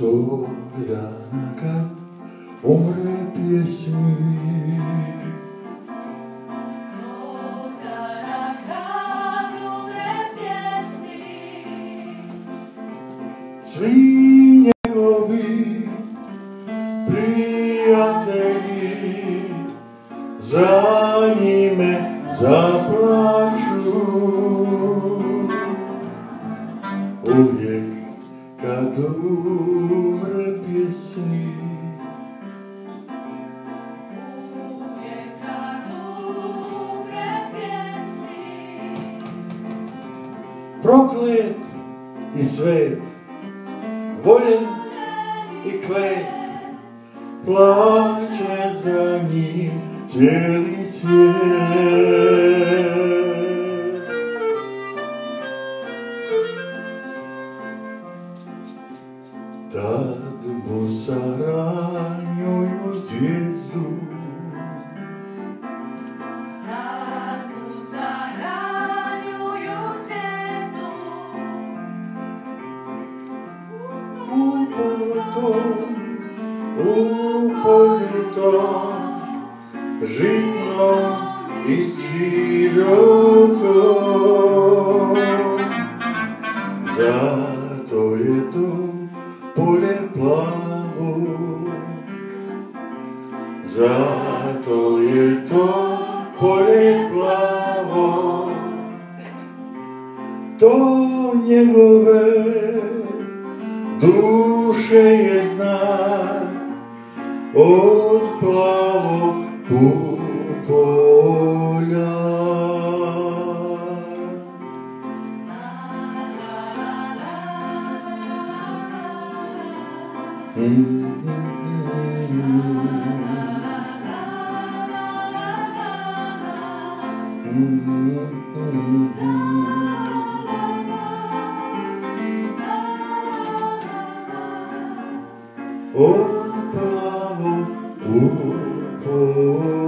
tog dana kad umre pjesnik. Tog dana kad umre pjesnik, Svi njegovi prijatelji za njime zaplaču. Uvijek kad umre pjesnik, uvijek kad umre pjesnik, proklet i svet, voljen i klet, plače za njim cijeli svijet. Tad bosaranjuju zvijezdu, tad mu zahranjuju zvijezdu, uportom, žitnom i širokom. Zato je to polje plavo, zato je to polje plavo, to njegove duše je znak od plavog polja. Od plavog polja.